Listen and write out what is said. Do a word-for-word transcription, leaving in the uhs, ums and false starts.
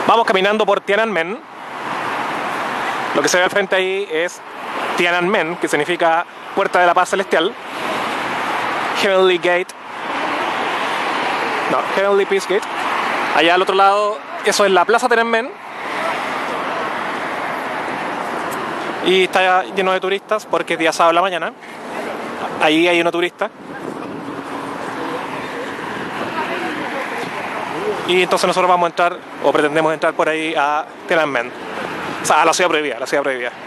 Vamos caminando por Tiananmen. Lo que se ve al frente ahí es Tiananmen, que significa Puerta de la Paz Celestial. Heavenly Gate. No, Heavenly Peace Gate. Allá al otro lado, eso es la Plaza Tiananmen. Y está lleno de turistas porque es día sábado en la mañana. Ahí hay uno turista. Y entonces nosotros vamos a entrar, o pretendemos entrar por ahí a Tiananmen. O sea, a la ciudad prohibida, la ciudad prohibida.